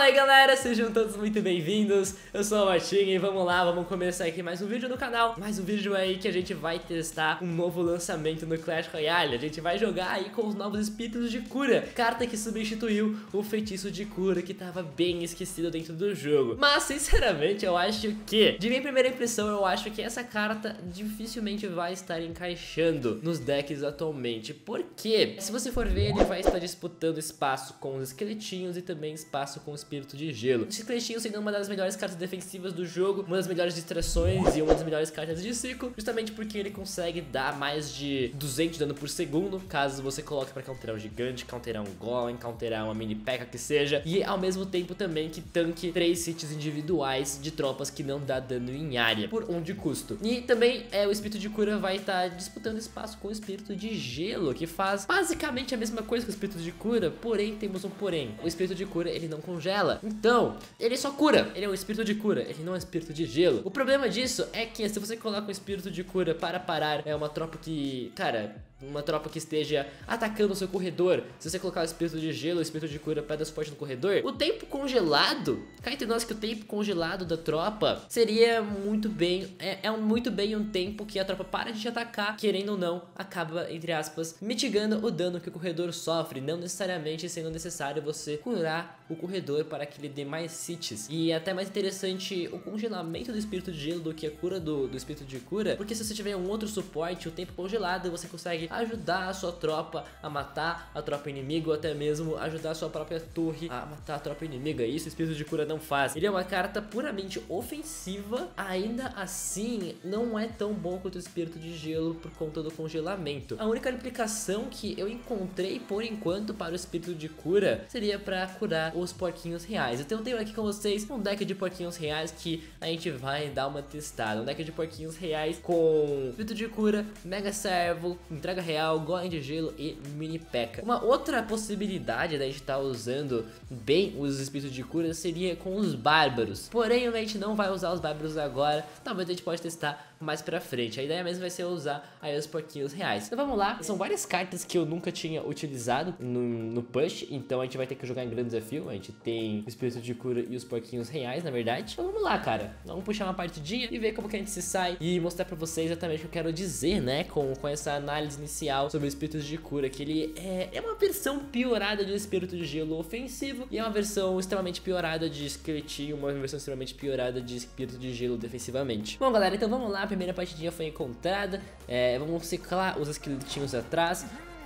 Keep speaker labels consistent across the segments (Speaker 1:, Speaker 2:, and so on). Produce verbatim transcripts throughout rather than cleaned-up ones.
Speaker 1: aí galera, sejam todos muito bem-vindos. Eu sou o Martinho e vamos lá, vamos começar aqui mais um vídeo no canal. Mais um vídeo aí que a gente vai testar um novo lançamento no Clash Royale. A gente vai jogar aí com os novos espíritos de cura, carta que substituiu o feitiço de cura que tava bem esquecido dentro do jogo. Mas sinceramente eu acho que, de minha primeira impressão, eu acho que essa carta dificilmente vai estar encaixando nos decks atualmente. Porque, se você for ver, ele vai estar disputando espaço com os esqueletinhos e também espaço com o espírito de gelo. Os esqueletinhos sendo uma das melhores cartas defensivas do jogo, uma das melhores distrações e uma das melhores cartas de ciclo, justamente porque ele consegue dar mais de duzentos de dano por segundo, caso você coloque para counterar um gigante, counterar um golem, counterar uma mini P E K K que seja, e ao mesmo tempo também que tanque três hits individuais de tropas que não dá dano em área, por um de custo. E também é, o espírito de cura vai estar disputando espaço com o espírito de gelo, que faz basicamente a mesma coisa que o espírito de cura, porém temos um porém. O espírito de cura ele não congela, então ele só cura, ele é um espírito de cura, ele não é um espírito de gelo. O problema disso é que se você coloca um espírito de cura para parar é uma tropa que, cara, uma tropa que esteja atacando o seu corredor, se você colocar o espírito de gelo, o espírito de cura pedra suporte no corredor, o tempo congelado, cá entre nós que o tempo congelado da tropa seria muito bem, é, é um, muito bem um tempo que a tropa para de te atacar, querendo ou não, acaba, entre aspas, mitigando o dano que o corredor sofre, não necessariamente sendo necessário você curar o corredor para que ele dê mais hits. E é até mais interessante o congelamento do espírito de gelo do que a cura do, do espírito de cura, porque se você tiver um outro suporte, o tempo congelado, você consegue ajudar a sua tropa a matar a tropa inimiga, ou até mesmo ajudar a sua própria torre a matar a tropa inimiga. Isso o espírito de cura não faz. Ele é uma carta puramente ofensiva, ainda assim não é tão bom quanto o espírito de gelo por conta do congelamento. A única aplicação que eu encontrei por enquanto para o espírito de cura seria para curar os porquinhos reais. Então eu tenho aqui com vocês um deck de porquinhos reais que a gente vai dar uma testada. Um deck de porquinhos reais com espírito de cura, mega servo, entrega real, golem de gelo e mini P E K K. Uma outra possibilidade da gente estar usando bem os espíritos de cura seria com os bárbaros. Porém, a gente não vai usar os bárbaros agora. Talvez a gente pode testar mais pra frente. A ideia mesmo vai ser usar aí os porquinhos reais. Então vamos lá. São várias cartas que eu nunca tinha utilizado no, no push. Então a gente vai ter que jogar em grande desafio. A gente tem o espírito de cura e os porquinhos reais, na verdade. Então vamos lá, cara. Vamos puxar uma partidinha e ver como que a gente se sai. E mostrar pra vocês exatamente o que eu quero dizer, né? Com, com essa análise inicial sobre o espírito de cura. Que ele é, é uma versão piorada de espírito de gelo ofensivo. E é uma versão extremamente piorada de esqueletinho. Uma versão extremamente piorada de espírito de gelo defensivamente. Bom, galera, então vamos lá. A primeira partidinha foi encontrada. É, vamos ciclar os esqueletinhos atrás.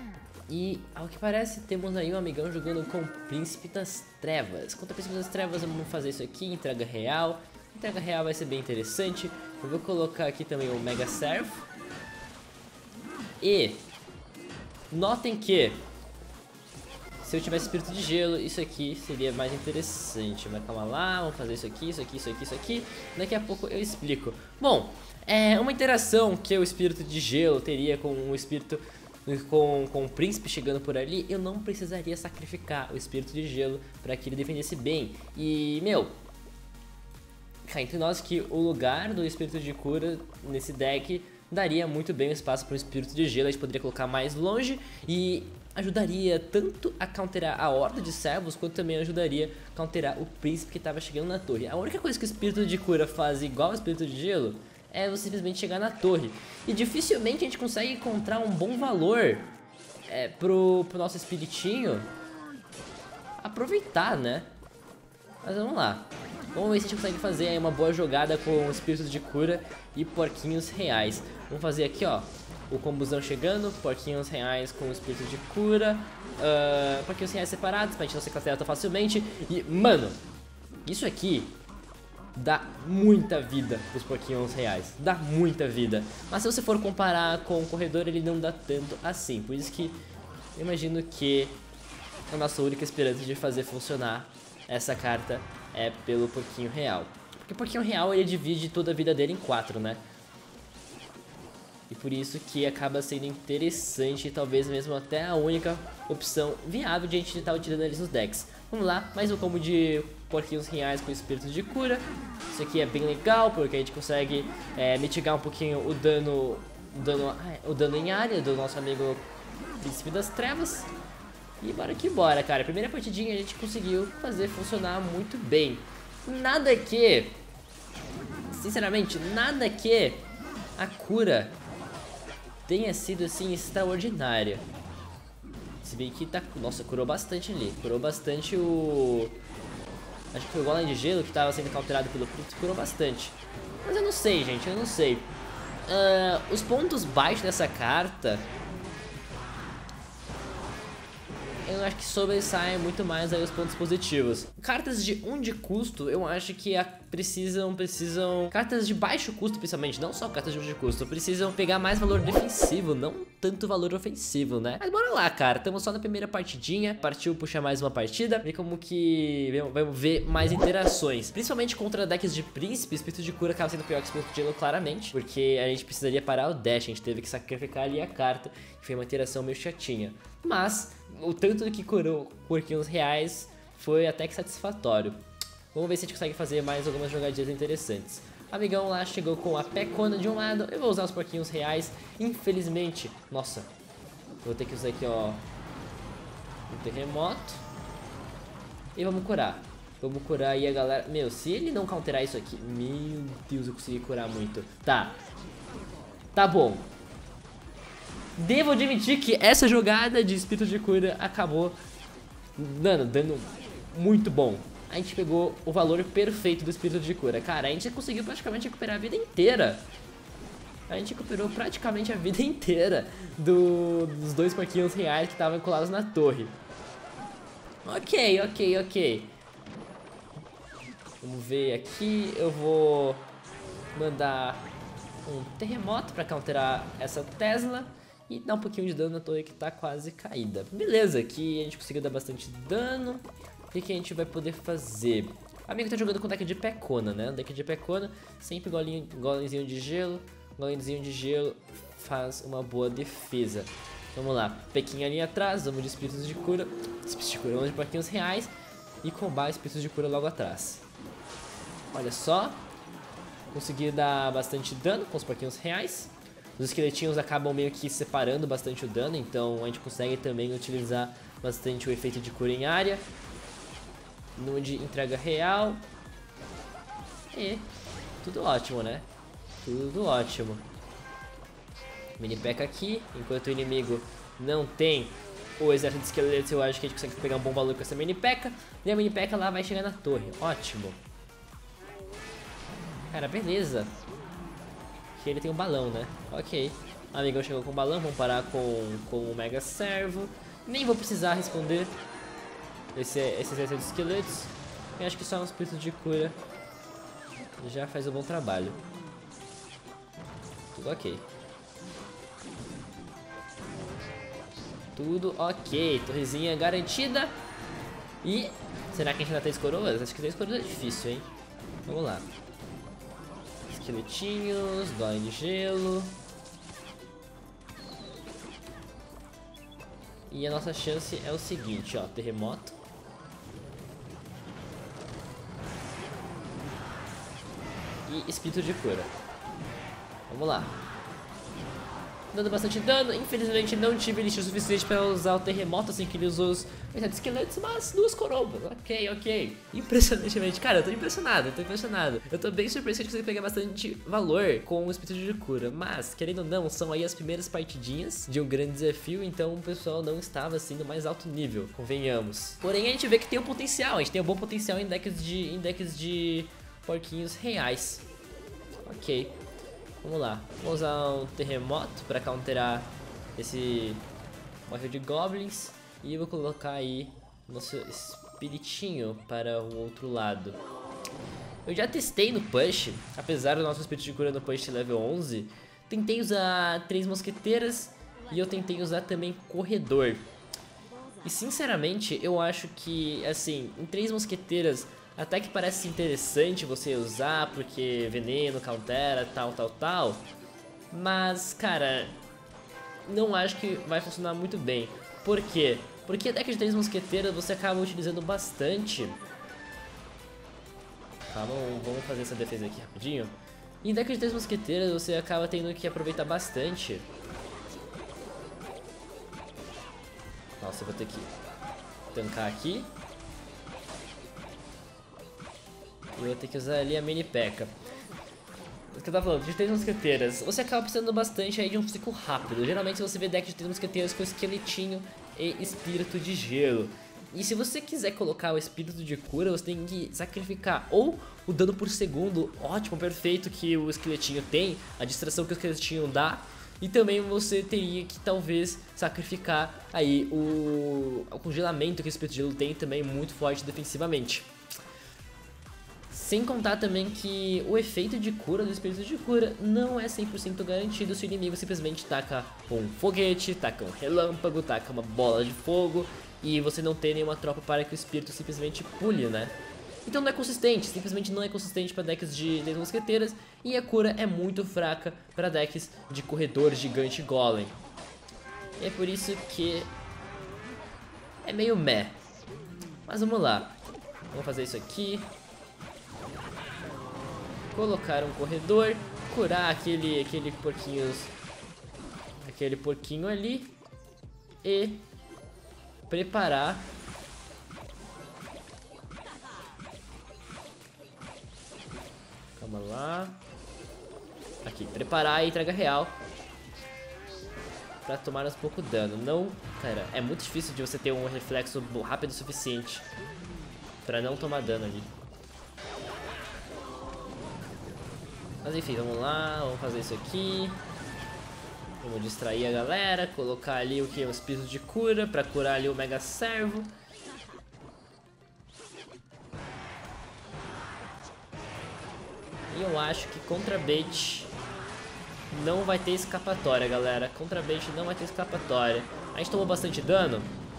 Speaker 1: E ao que parece temos aí um amigão jogando com o Príncipe das Trevas. Contra o Príncipe das Trevas vamos fazer isso aqui, entrega real. Entrega real vai ser bem interessante. Eu vou colocar aqui também o Mega Servo. E notem que se eu tivesse espírito de gelo, isso aqui seria mais interessante. Mas calma lá, vamos fazer isso aqui, isso aqui, isso aqui, isso aqui. Daqui a pouco eu explico. Bom, é uma interação que o espírito de gelo teria com o espírito com, com o príncipe chegando por ali. Eu não precisaria sacrificar o espírito de gelo para que ele defendesse bem. E, meu, cá entre nós que o lugar do espírito de cura nesse deck daria muito bem o espaço para o espírito de gelo. A gente poderia colocar mais longe e ajudaria tanto a counterar a horda de servos, quanto também ajudaria a counterar o príncipe que estava chegando na torre. A única coisa que o espírito de cura faz igual ao espírito de gelo é você simplesmente chegar na torre. E dificilmente a gente consegue encontrar um bom valor é, pro, pro nosso espiritinho aproveitar, né? Mas vamos lá. Vamos ver se a gente consegue fazer aí uma boa jogada com espíritos de cura e porquinhos reais. Vamos fazer aqui, ó, o combuzão chegando, porquinhos reais com espírito de cura, uh, porquinhos reais separados pra gente não ser classificado tão facilmente. E, mano, isso aqui dá muita vida pros porquinhos reais, dá muita vida. Mas se você for comparar com o corredor, ele não dá tanto assim. Por isso que eu imagino que a nossa única esperança de fazer funcionar essa carta é pelo porquinho real. Porque o porquinho real ele divide toda a vida dele em quatro, né? E por isso que acaba sendo interessante e talvez mesmo até a única opção viável de a gente estar utilizando eles nos decks. Vamos lá, mais um combo de porquinhos reais com espírito de cura. Isso aqui é bem legal porque a gente consegue é, mitigar um pouquinho o dano, o dano, o dano em área do nosso amigo Príncipe das Trevas. E bora que bora, cara. A primeira partidinha a gente conseguiu fazer funcionar muito bem. Nada que... Sinceramente, nada que a cura tenha sido, assim, extraordinária. Se bem que tá... Nossa, curou bastante ali. Curou bastante o... Acho que foi o golem de gelo que tava sendo cauterado pelo Pluto. Curou bastante. Mas eu não sei, gente. Eu não sei. Uh, os pontos baixos dessa carta... Eu acho que sobressaem muito mais aí os pontos positivos. Cartas de um de custo, eu acho que a, precisam, precisam... Cartas de baixo custo, principalmente, não só cartas de um de custo, precisam pegar mais valor defensivo, não tanto valor ofensivo, né? Mas bora lá, cara, estamos só na primeira partidinha, partiu puxar mais uma partida, ver como que... Vamos ver mais interações, principalmente contra decks de príncipe. Espírito de cura acaba sendo pior que Espírito de gelo, claramente, porque a gente precisaria parar o dash, a gente teve que sacrificar ali a carta, que foi uma interação meio chatinha. Mas... o tanto que curou porquinhos reais foi até que satisfatório. Vamos ver se a gente consegue fazer mais algumas jogadinhas interessantes. O amigão lá chegou com a pecona de um lado. Eu vou usar os porquinhos reais. Infelizmente, nossa, vou ter que usar aqui, ó, um terremoto. E vamos curar. Vamos curar aí a galera. Meu, se ele não counterar isso aqui, meu Deus, eu consegui curar muito. Tá, tá bom. Devo admitir que essa jogada de espírito de cura acabou dando, dando muito bom. A gente pegou o valor perfeito do espírito de cura. Cara, a gente conseguiu praticamente recuperar a vida inteira. A gente recuperou praticamente a vida inteira do, dos dois porquinhos reais que estavam colados na torre. Ok, ok, ok. Vamos ver aqui. Eu vou mandar um terremoto pra counterar essa Tesla. E dá um pouquinho de dano na torre que tá quase caída. Beleza, aqui a gente conseguiu dar bastante dano. O que, que a gente vai poder fazer? O amigo tá jogando com deck de pecona, né? Deck de pecona, sempre golinho, golemzinho de gelo. Golemzinho de gelo faz uma boa defesa. Vamos lá, pequinha ali atrás, vamos de espíritos de cura. Espíritos de cura, vamos de porquinhos reais. E combar espíritos de cura logo atrás. Olha só. Consegui dar bastante dano com os porquinhos reais. Os esqueletinhos acabam meio que separando bastante o dano, então a gente consegue também utilizar bastante o efeito de cura em área. No de entrega real. E tudo ótimo, né? Tudo ótimo. Mini P.E.K.K.A aqui, enquanto o inimigo não tem o exército de esqueletos, eu acho que a gente consegue pegar um bom valor com essa Mini P.E.K.K.A. E a Mini P.E.K.K.A lá vai chegar na torre, ótimo. Cara, beleza. Que ele tem um balão, né? Ok. O amigão chegou com o balão, vamos parar com, com o Mega Servo. Nem vou precisar responder esse, esse exército de esqueletos. Eu acho que só um espírito de cura já faz um bom trabalho. Tudo ok. Tudo ok. Torrezinha garantida. E será que a gente ainda tem coroas? Acho que três coroas é difícil, hein? Vamos lá. Esqueletinhos, golem de gelo. E a nossa chance é o seguinte, ó, terremoto. E espírito de cura. Vamos lá. Dando bastante dano, infelizmente não tive lixo suficiente para usar o terremoto assim que ele usou os esqueletos, mas duas coroas, ok, ok. Impressionantemente, cara, eu tô impressionado, eu tô impressionado. Eu tô bem surpreso que a gente conseguiu pegar bastante valor com o espírito de cura, mas, querendo ou não, são aí as primeiras partidinhas de um grande desafio, então o pessoal não estava assim no mais alto nível, convenhamos. Porém, a gente vê que tem um potencial, a gente tem um bom potencial em decks de, em decks de porquinhos reais. Ok. Vamos lá, vamos usar um terremoto para counterar esse monstro de goblins. E vou colocar aí nosso espiritinho para o outro lado. Eu já testei no push, apesar do nosso espírito de cura no push level onze. Tentei usar três mosqueteiras e eu tentei usar também corredor. E sinceramente eu acho que, assim, em três mosqueteiras até que parece interessante você usar, porque veneno, countera, tal, tal, tal. Mas, cara, não acho que vai funcionar muito bem. Por quê? Porque a deck de três mosqueteiras você acaba utilizando bastante. Calma, vamos fazer essa defesa aqui rapidinho. Em deck de três mosqueteiras você acaba tendo que aproveitar bastante. Nossa, eu vou ter que tancar aqui. E eu vou ter que usar ali a mini P.E.K.K.A. O que eu tava falando, de três mosqueteiras, você acaba precisando bastante aí de um ciclo rápido. Geralmente você vê deck de três mosqueteiras com esqueletinho e espírito de gelo. E se você quiser colocar o espírito de cura, você tem que sacrificar ou o dano por segundo, ótimo, perfeito, que o esqueletinho tem, a distração que o esqueletinho dá. E também você teria que talvez sacrificar aí o, o congelamento que o espírito de gelo tem, também muito forte defensivamente. Sem contar também que o efeito de cura do espírito de cura não é cem por cento garantido se o inimigo simplesmente taca um foguete, taca um relâmpago, taca uma bola de fogo e você não tem nenhuma tropa para que o espírito simplesmente pule, né? Então não é consistente, simplesmente não é consistente para decks de três mosqueteiras e a cura é muito fraca para decks de corredor gigante golem. E é por isso que é meio meh. Mas vamos lá, vamos fazer isso aqui. Colocar um corredor, curar aquele, aquele porquinhos, aquele porquinho ali e preparar calma lá, aqui, preparar a entrega real para tomar uns pouco dano. Não, cara, é muito difícil de você ter um reflexo rápido o suficiente para não tomar dano ali. Mas enfim, vamos lá, vamos fazer isso aqui. Vamos distrair a galera, colocar ali o que? O espírito de cura, pra curar ali o Mega Servo. E eu acho que contra bait não vai ter escapatória, galera. Contra bait não vai ter escapatória. A gente tomou bastante dano.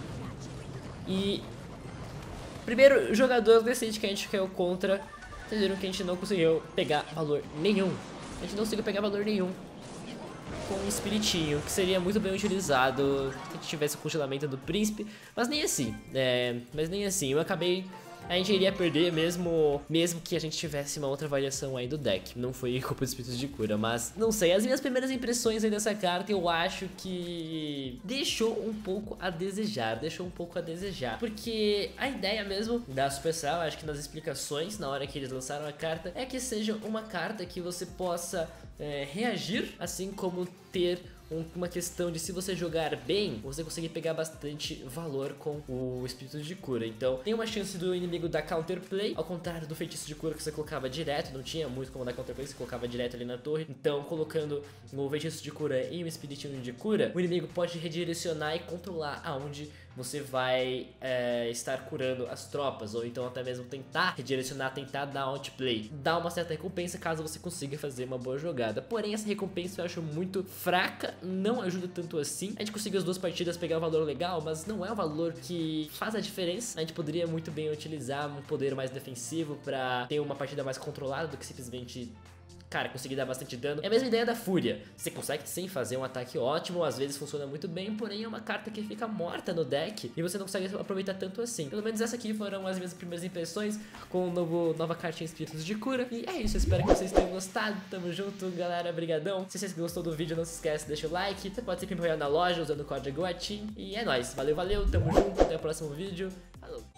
Speaker 1: E primeiro jogador decide que a gente caiu contra. Vocês viram que a gente não conseguiu pegar valor nenhum. A gente não conseguiu pegar valor nenhum com um espiritinho, que seria muito bem utilizado se a gente tivesse o congelamento do príncipe. Mas nem assim, é, mas nem assim, eu acabei... A gente iria perder mesmo, mesmo que a gente tivesse uma outra variação aí do deck. Não foi culpa dos espíritos de cura, mas não sei. As minhas primeiras impressões aí dessa carta eu acho que deixou um pouco a desejar. Deixou um pouco a desejar. Porque a ideia mesmo da Supercell, acho que nas explicações, na hora que eles lançaram a carta, é que seja uma carta que você possa é, reagir, assim como ter uma questão de se você jogar bem, você consegue pegar bastante valor com o espírito de cura. Então tem uma chance do inimigo dar counterplay, ao contrário do feitiço de cura que você colocava direto, não tinha muito como dar counterplay, você colocava direto ali na torre. Então colocando o feitiço de cura e o espiritinho de cura, o inimigo pode redirecionar e controlar aonde você vai é, estar curando as tropas, ou então até mesmo tentar redirecionar, tentar dar outplay, dar uma certa recompensa caso você consiga fazer uma boa jogada. Porém essa recompensa eu acho muito fraca, não ajuda tanto assim. A gente conseguiu as duas partidas pegar um valor legal, mas não é um valor que faz a diferença. A gente poderia muito bem utilizar um poder mais defensivo pra ter uma partida mais controlada do que simplesmente... cara, conseguir dar bastante dano. É a mesma ideia da Fúria. Você consegue sim fazer um ataque ótimo, às vezes funciona muito bem, porém é uma carta que fica morta no deck e você não consegue aproveitar tanto assim. Pelo menos essa aqui foram as minhas primeiras impressões com o novo, nova cartinha Espíritos de Cura. E é isso, espero que vocês tenham gostado. Tamo junto, galera, brigadão. Se você gostou do vídeo, não se esquece, deixa o like. Você pode sempre apoiar na loja usando o código ATIM. E é nóis, valeu, valeu, tamo junto, até o próximo vídeo. Falou!